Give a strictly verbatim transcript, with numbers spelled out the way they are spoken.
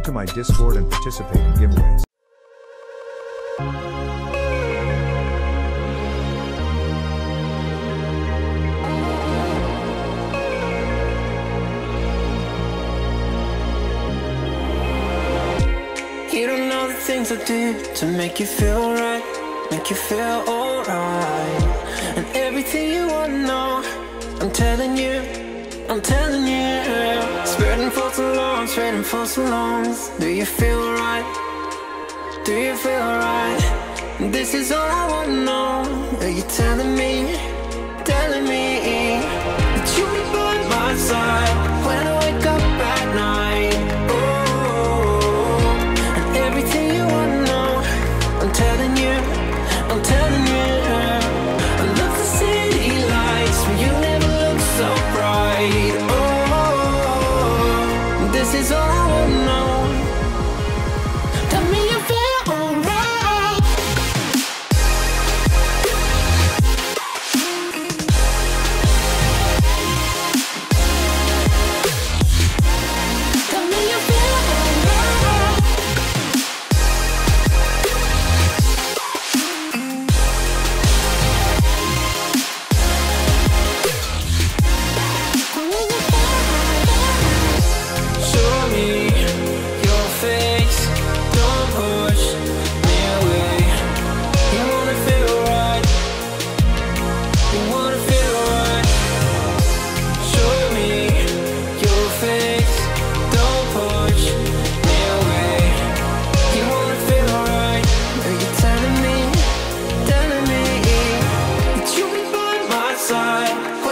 to my Discord and participate in giveaways. You don't know the things I do to make you feel right, make you feel alright. And everything you wanna know, I'm telling you, I'm telling you. Spreading for so long, spreading for so long. Do you feel right? Do you feel right? This is all I wanna know. Are you telling me, telling me that you'll be by my side when I wake up at night? I'm telling you, I'm telling you. I love the city lights when you never look so bright. Oh, this is all I wanna know. Tell me you feel alright. Tell me you feel alright. When